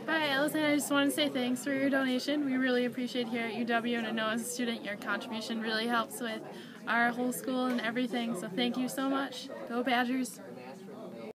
Bye, Allison. I just want to say thanks for your donation. We really appreciate it here at UW, and I know as a student your contribution really helps with our whole school and everything, so thank you so much. Go Badgers!